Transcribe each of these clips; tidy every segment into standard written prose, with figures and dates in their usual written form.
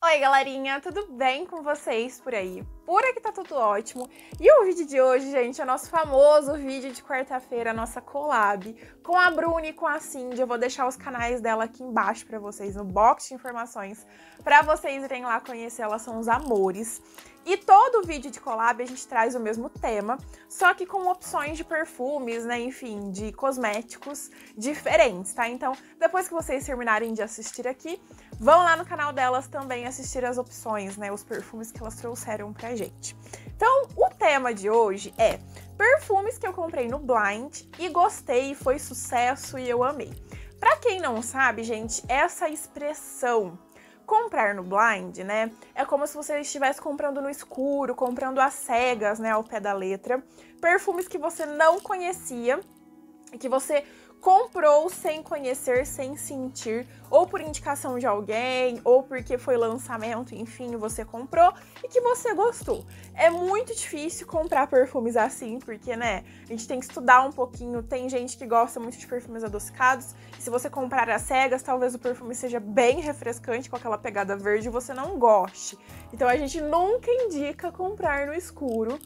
Oi, galerinha, tudo bem com vocês por aí? Por aqui tá tudo ótimo. E o vídeo de hoje, gente, é nosso famoso vídeo de quarta-feira, nossa collab com a Bruna e com a Cindy. Eu vou deixar os canais dela aqui embaixo pra vocês, no box de informações, pra vocês irem lá conhecer, elas são os amores. E todo vídeo de collab a gente traz o mesmo tema, só que com opções de perfumes, né, enfim, de cosméticos diferentes, tá? Então, depois que vocês terminarem de assistir aqui, vão lá no canal delas também assistir as opções, né, os perfumes que elas trouxeram pra gente. Então, o tema de hoje é perfumes que eu comprei no Blind e gostei, foi sucesso e eu amei. Pra quem não sabe, gente, essa expressão comprar no blind, né, é como se você estivesse comprando no escuro, comprando às cegas, né, ao pé da letra, perfumes que você não conhecia e que você comprou sem conhecer, sem sentir, ou por indicação de alguém, ou porque foi lançamento, enfim, você comprou e que você gostou. É muito difícil comprar perfumes assim, porque, né, a gente tem que estudar um pouquinho, tem gente que gosta muito de perfumes adocicados, e se você comprar às cegas, talvez o perfume seja bem refrescante, com aquela pegada verde, e você não goste. Então a gente nunca indica comprar no escuro,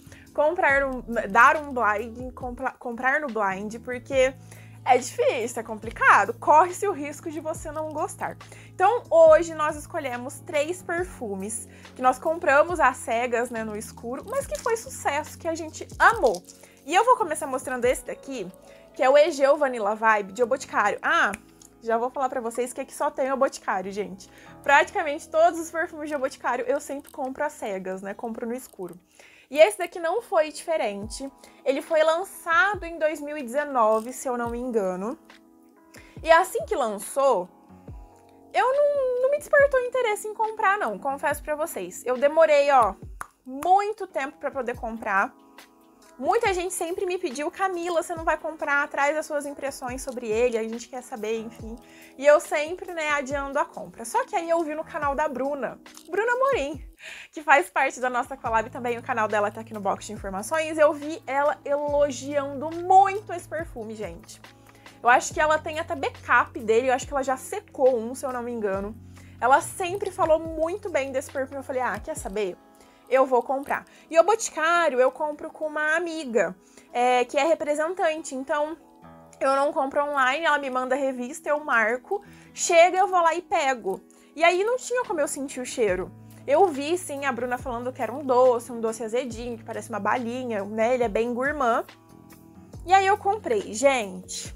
dar um blind, comprar no blind, porque é difícil, é complicado, corre-se o risco de você não gostar. Então, hoje nós escolhemos 3 perfumes que nós compramos às cegas, né, no escuro, mas que foi sucesso, que a gente amou. E eu vou começar mostrando esse daqui, que é o Egeu Vanilla Vibe de O Boticário. Já vou falar pra vocês que aqui só tem O Boticário, gente. Praticamente todos os perfumes de O Boticário eu sempre compro às cegas, né, compro no escuro. E esse daqui não foi diferente, ele foi lançado em 2019, se eu não me engano. E assim que lançou, eu não me despertou interesse em comprar não, confesso pra vocês. Eu demorei, muito tempo pra poder comprar. Muita gente sempre me pediu, Camila, você não vai comprar? Traz as suas impressões sobre ele, a gente quer saber, enfim. E eu sempre, né, adiando a compra. Só que aí eu vi no canal da Bruna Amorim, que faz parte da nossa collab também, o canal dela tá aqui no box de informações, eu vi ela elogiando muito esse perfume, gente. Eu acho que ela tem até backup dele, eu acho que ela já secou um, se eu não me engano. Ela sempre falou muito bem desse perfume, eu falei, quer saber? Eu vou comprar. E o Boticário eu compro com uma amiga, que é representante, então eu não compro online, ela me manda a revista, eu marco, chega, eu vou lá e pego. E aí não tinha como eu sentir o cheiro. Eu vi, sim, a Bruna falando que era um doce azedinho, que parece uma balinha, né? Ele é bem gourmand. E aí eu comprei. Gente,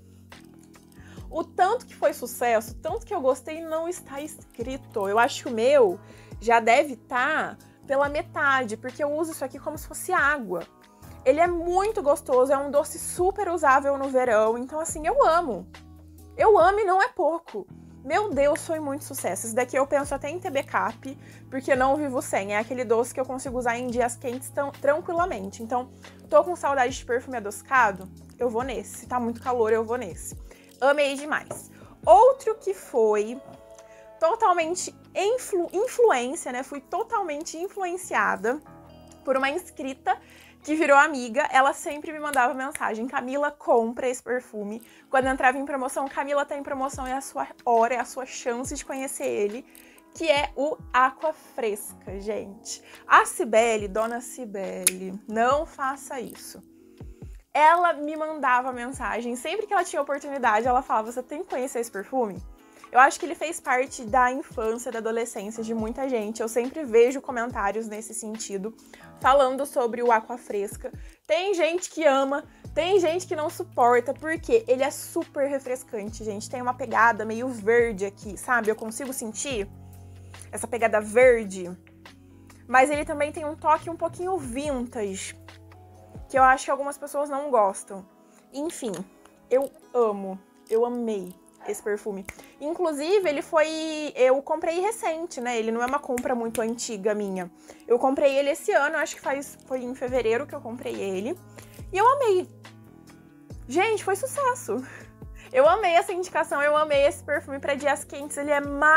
o tanto que foi sucesso, tanto que eu gostei, não está escrito. Eu acho que o meu já deve estar pela metade, porque eu uso isso aqui como se fosse água. Ele é muito gostoso, é um doce super usável no verão, então assim, eu amo. Eu amo e não é pouco. Meu Deus, foi muito sucesso. Esse daqui eu penso até em ter backup, porque não vivo sem. É aquele doce que eu consigo usar em dias quentes tranquilamente. Então, tô com saudade de perfume adocicado? Eu vou nesse. Se tá muito calor, eu vou nesse. Amei demais. Outro que foi totalmente influência, né? Fui totalmente influenciada por uma inscrita que virou amiga. Ela sempre me mandava mensagem, Camila, compra esse perfume. Quando entrava em promoção, Camila tá em promoção, é a sua hora, é a sua chance de conhecer ele, que é o Aqua Fresca, gente. A Cibele, dona Cibele, não faça isso. Ela me mandava mensagem, sempre que ela tinha oportunidade, ela falava, você tem que conhecer esse perfume? Eu acho que ele fez parte da infância, da adolescência de muita gente. Eu sempre vejo comentários nesse sentido, falando sobre o Aqua Fresca. Tem gente que ama, tem gente que não suporta, porque ele é super refrescante, gente. Tem uma pegada meio verde aqui, sabe? Eu consigo sentir essa pegada verde. Mas ele também tem um toque um pouquinho vintage, que eu acho que algumas pessoas não gostam. Enfim, eu amo, eu amei esse perfume. Inclusive, eu comprei recente, né? Ele não é uma compra muito antiga minha. Eu comprei ele esse ano, acho que foi em fevereiro que eu comprei ele. E eu amei. Gente, foi sucesso. Eu amei essa indicação, eu amei esse perfume para dias quentes. Ele é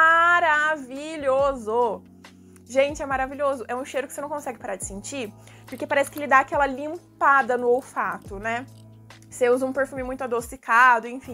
maravilhoso. Gente, é maravilhoso. É um cheiro que você não consegue parar de sentir, porque parece que ele dá aquela limpada no olfato, né? Você usa um perfume muito adocicado, enfim.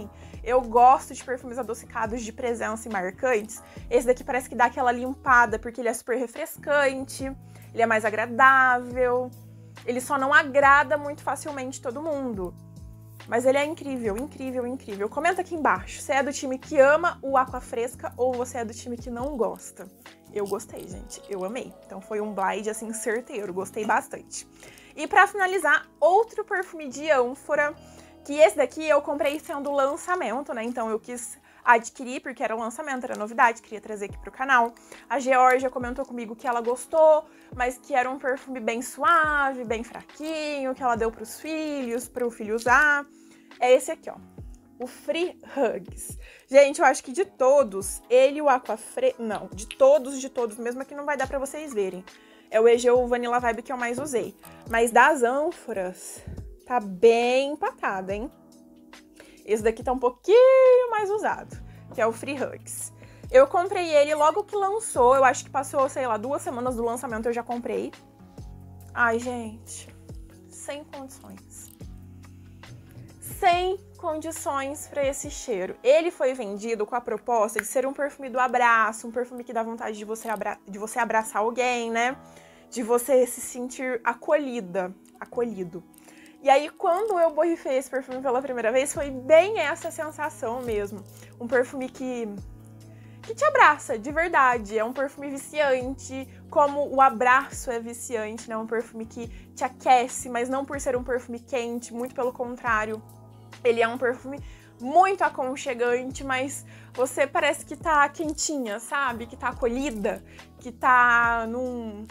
Eu gosto de perfumes adocicados de presença e marcantes. Esse daqui parece que dá aquela limpada, porque ele é super refrescante, ele é mais agradável. Ele só não agrada muito facilmente todo mundo. Mas ele é incrível, incrível, incrível. Comenta aqui embaixo, você é do time que ama o Aqua Fresca ou você é do time que não gosta? Eu gostei, gente, eu amei. Então foi um blind, assim, certeiro, gostei bastante. E pra finalizar, outro perfume de ânfora, que esse daqui eu comprei sendo lançamento, né? Então eu quis adquirir porque era lançamento, era novidade, queria trazer aqui pro canal. A Georgia comentou comigo que ela gostou, mas que era um perfume bem suave, bem fraquinho, que ela deu pros filhos, para o filho usar. É esse aqui, ó, o Free Hugs. Gente, eu acho que de todos, ele e o Aqua Fresca, não, de todos, mesmo que não vai dar pra vocês verem. É o Egeu Vanilla Vibe que eu mais usei. Mas das ânforas, tá bem empatada, hein? Esse daqui tá um pouquinho mais usado, que é o Free Hugs. Eu comprei ele logo que lançou, eu acho que passou, sei lá, 2 semanas do lançamento eu já comprei. Ai, gente, sem condições. Sem condições pra esse cheiro. Ele foi vendido com a proposta de ser um perfume do abraço, um perfume que dá vontade de você abraçar alguém, né? De você se sentir acolhido. E aí, quando eu borrifei esse perfume pela primeira vez, foi bem essa sensação mesmo. Um perfume que te abraça, de verdade. É um perfume viciante, como o abraço é viciante, né? Um perfume que te aquece, mas não por ser um perfume quente, muito pelo contrário. Ele é um perfume muito aconchegante, mas você parece que tá quentinha, sabe? Que tá acolhida, que tá num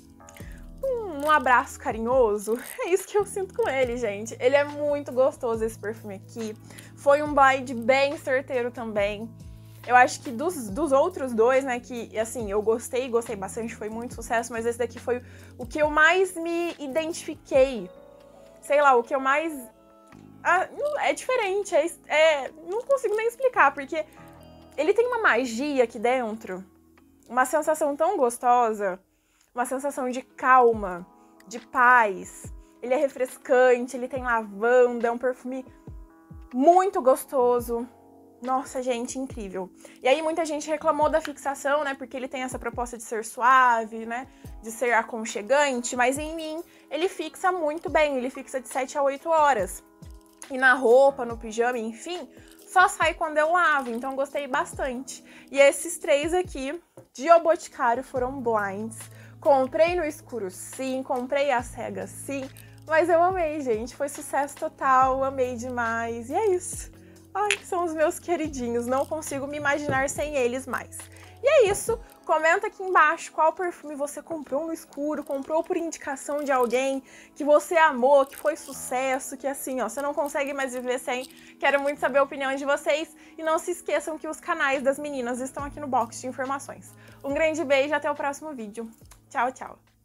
abraço carinhoso. É isso que eu sinto com ele, gente. Ele é muito gostoso, esse perfume aqui. Foi um blind bem certeiro também. Eu acho que dos outros dois, né, que, assim, eu gostei bastante, foi muito sucesso, mas esse daqui foi o que eu mais me identifiquei. Sei lá, o que eu mais... é diferente, não consigo nem explicar, porque ele tem uma magia aqui dentro, uma sensação tão gostosa, uma sensação de calma, de paz. Ele é refrescante, ele tem lavanda, é um perfume muito gostoso. Nossa, gente, incrível. E aí muita gente reclamou da fixação, né, porque ele tem essa proposta de ser suave, né, de ser aconchegante, mas em mim ele fixa muito bem, ele fixa de 7 a 8 horas. E na roupa, no pijama, enfim, só sai quando eu lavo, então gostei bastante. E esses 3 aqui, de O Boticário, foram blinds. Comprei no escuro sim, comprei às cegas sim, mas eu amei, gente, foi sucesso total, amei demais, e é isso. Ai, são os meus queridinhos, não consigo me imaginar sem eles mais. E é isso, comenta aqui embaixo qual perfume você comprou no escuro, comprou por indicação de alguém, que você amou, que foi sucesso, que assim, ó, você não consegue mais viver sem. Quero muito saber a opinião de vocês e não se esqueçam que os canais das meninas estão aqui no box de informações. Um grande beijo e até o próximo vídeo. Tchau, tchau!